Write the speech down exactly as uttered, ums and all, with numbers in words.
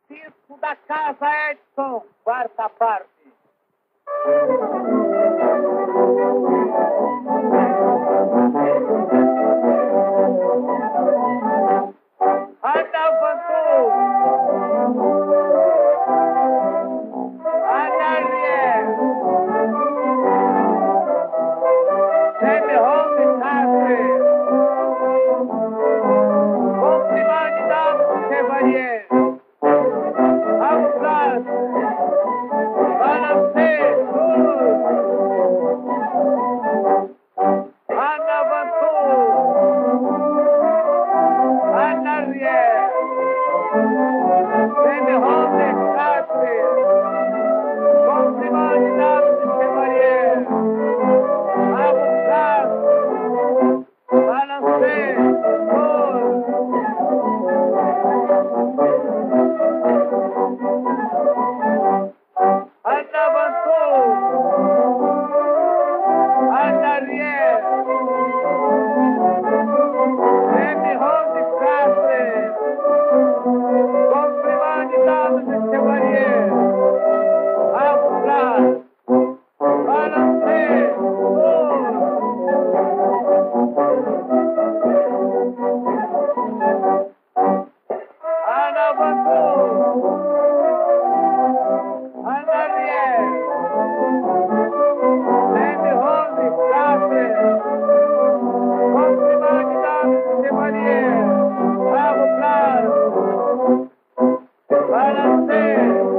Disco da Casa Edson, quarta parte. Anda, Vantu! Anda, Ariel! Semi Home Country! Comprimandidade Chevalier! Aplausos! Balancei! Anda, Vantu! Anda, Ariel! Semi Home Country! Comprimandidade Chevalier! Aplausos! Balancei! Anda, Vantu! Anda, Ariel! Semi Home Country! Comprimandidade Chevalier! Aplausos! Balancei! Anda, Vantu! Anda, Ariel! Semi Home Country! Comprimandidade Chevalier! Aplausos! Balancei!